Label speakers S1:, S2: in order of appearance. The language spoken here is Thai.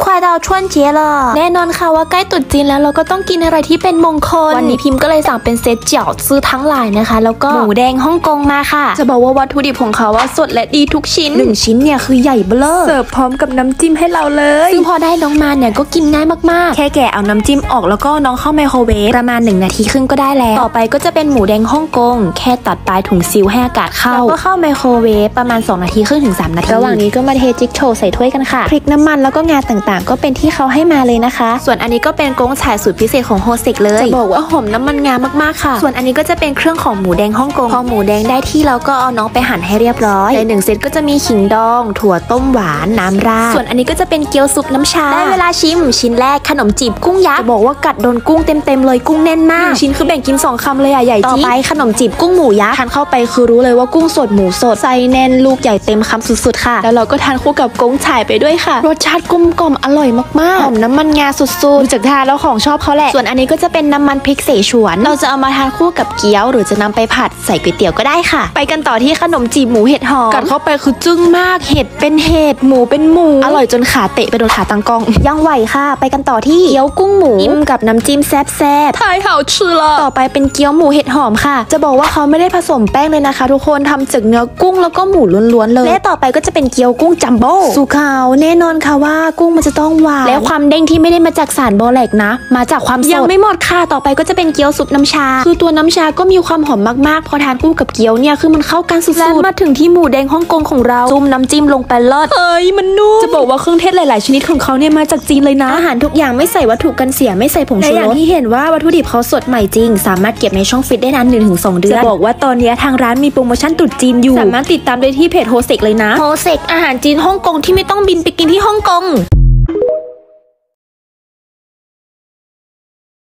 S1: 快到春节了แน่นอนค่ะว่าใกล้ตรุษจีนแล้วเราก็ต้องกินอะไรที่เป็นมงคลวันนี้พิมพ์ก็เลยสั่งเป็นเซตเจี๋ยวซื้อทั้งหลายนะคะแล้วก็หมูแดงฮ่องกงมาค่ะจะบอกว่าวัตถุดิบของเขาว่าสดและดีทุกชิ้น1ชิ้นเนี่ยคือใหญ่เบ้อเสิร์ฟพร้อมกับน้ำจิ้มให้เราเลยซึ่งพอได้น้องมาเนี่ยก็กินง่ายมากๆแค่แกะเอาน้ำจิ้มออกแล้วก็น้องเข้าไมโครเวฟประมาณ1 นาทีครึ่งก็ได้แล้วต่อไปก็จะเป็นหมูแดงฮ่องกงแค่ตัดปลายถุงซิลให้อากาศเข้าแล้วก็เข้าไมโครเวฟประมาณ2 นาทีครึ่งถึง3 นาทีระหว่างนี้ก็มาเทจิ๊กโชว์ใส่ถ้วยกันค่ะพริกน้ำมันแล้วก็งาต่างๆก็เป็นที่เขาให้มาเลยนะคะส่วนอันนี้ก็เป็นกงฉ่ายสูตรพิเศษของโฮเซกเลยจะบอกว่าหอมน้ำมันงามากๆค่ะส่วนอันนี้ก็จะเป็นเครื่องของหมูแดงฮ่องกงพอหมูแดงได้ที่เราก็เอาน้องไปหั่นให้เรียบร้อยใน1 เซตก็จะมีขิงดองถั่วต้มหวานน้ำราดส่วนอันนี้ก็จะเป็นเกี๊ยวซุปน้ำชาได้เวลาชิมชิ้นแรกขนมจีบกุ้งยักษ์จะบอกว่ากัดโดนกุ้งเต็มเลยกุ้งแน่นมากชิ้นคือแบ่งกิน2 คำเลยใหญ่ต่อไปขนมจีบกุ้งหมูยักษ์ทานเข้าไปคือรู้เลยว่ากุ้งสดหมูสดไส้แน่นลูกใหญ่เต็มคำสุดๆค่ะแล้วเราก็ทานคู่กับกงฉ่ายไปด้วยค่ะรสชาติกลมกล่อมอร่อยมากๆหอมน้ำมันงาสุดๆดูจากทานแล้วของชอบเขาแหละส่วนอันนี้ก็จะเป็นน้ำมันพริกเสฉวนเราจะเอามาทานคู่กับเกี๊ยวหรือจะนำไปผัดใส่ก๋วยเตี๋ยวก็ได้ค่ะไปกันต่อที่ขนมจีบหมูเห็ดหอมกัดเข้าไปคือจึ้งมากเห็ดเป็นเห็ดหมูเป็นหมูอร่อยจนขาเตะไปโดนขาตังกองยังไหวค่ะไปกันต่อที่เกี๊ยวกุ้งหมูจิ้มกับน้ำจิ้มแซ่บๆ太好吃了ต่อไปเป็นเกี๊ยวหมูเห็ดหอมค่ะจะบอกว่าเขาไม่ได้ผสมแป้งเลยนะคะทุกคนทำจากเนื้อกุ้งแล้วก็หมูล้วนๆเลยและต่อไปก็จะเป็นเกี๊ยวกุ้งจัมโบ้สูตรเขาแน่นอนค่ะว่ากุ้งมันจะต้องหวานและความเด้งที่ไม่ได้มาจากสารโบแลกนะมาจากความสดยังไม่หมดค่ะต่อไปก็จะเป็นเกี๊ยวซุปน้ำชาคือตัวน้ำชาก็มีความหอมมากๆพอทานคู่กับเกี๊ยวเนี่ยคือมันเข้ากันสุดๆและมาถึงที่หมูแดงฮ่องกงของเราจุ่มน้ำจิ้มลงไปเลิศเฮ้ยมันนุ่มจะบอกว่าเครื่องเทศหลายๆชนิดของเขาเนี่ยมาจากจีนเลยนะอาหารทุกอย่างไม่ใส่วัตถุกันเสียไม่ใส่ผงชูรสและอย่างที่เห็นว่าวัตถุดิบเขาสดใหม่จริงสามารถเก็บในช่องฟิตได้นาน 1-2 เดือนจะบอกว่าตอนนี้ทางร้านมีโปรโมชั่นตรุษจีนอยู่สามารถติดตามได้ที่เพจโฮเซกเลยนะโฮเซกอาหารจีนฮ่องกงที่ไม่ต้องบินไปกินที่ฮ่องกง